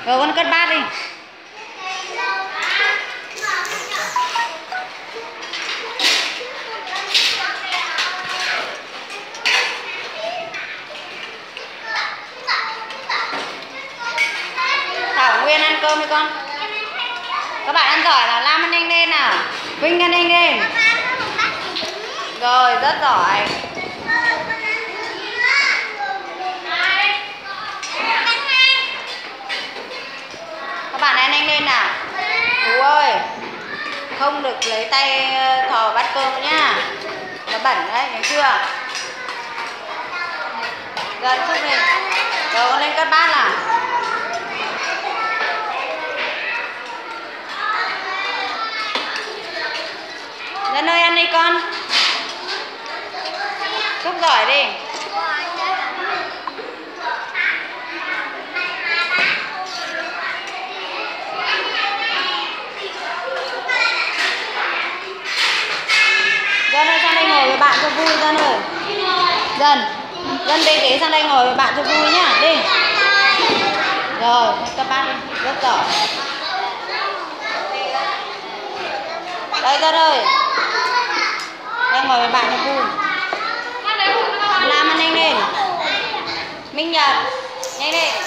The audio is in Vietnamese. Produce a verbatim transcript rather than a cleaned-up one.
Rồi con cất bát đi. Thảo Nguyên ăn cơm đi con. Các bạn ăn giỏi là Lam ăn nhanh lên nào. Vinh ăn nhanh lên. Rồi, rất giỏi. Các bạn ăn nhanh lên nào. Tú ơi, không được lấy tay thò bát cơm nhá. Nó bẩn đấy, thấy chưa? Gần chút đi. Rồi con lên cất bát nào. Dân ơi ăn đi con. Chúc giỏi đi. Dân ơi sang đây ngồi với bạn cho vui Dân ơi. Dân. Dân bê ghế sang đây ngồi với bạn cho vui nhá. Đi. Rồi, các bác đi. Rất giỏi. Đây Dân ơi. Đây ngồi với bạn cho vui. Lam ăn nhanh lên. Minh Nhật, nhanh lên.